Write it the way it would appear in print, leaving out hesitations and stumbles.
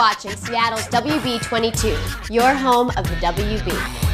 watching Seattle's WB22, your home of the WB.